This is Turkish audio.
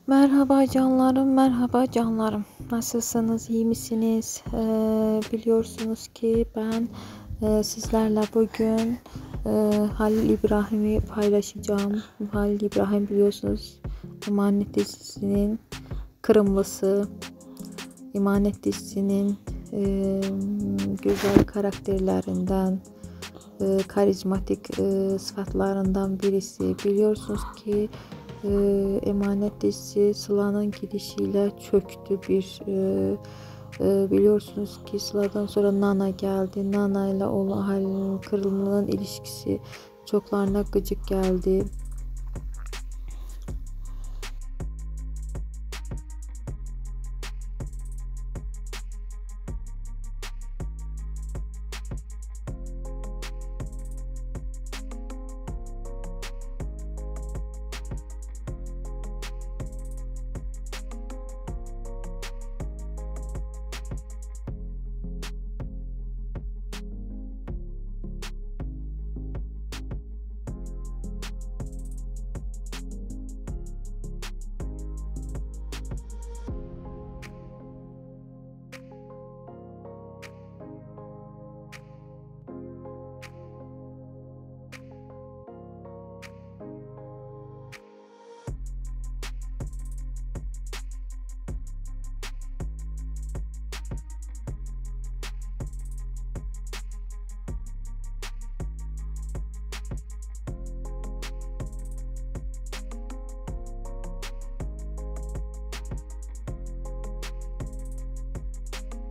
Merhaba canlarım, merhaba canlarım. Nasılsınız, iyi misiniz? Biliyorsunuz ki ben sizlerle bugün Halil İbrahim'i paylaşacağım. Halil İbrahim biliyorsunuz Emanet dizisinin Kırımlısı. Emanet dizisinin güzel karakterlerinden, karizmatik sıfatlarından birisi. Biliyorsunuz ki Emanet dizisi Sıla'nın gidişiyle çöktü biliyorsunuz ki Sıla'dan sonra Nana geldi. Nana ile olan Halil'in Kırımlı'nın ilişkisi çoklarına gıcık geldi.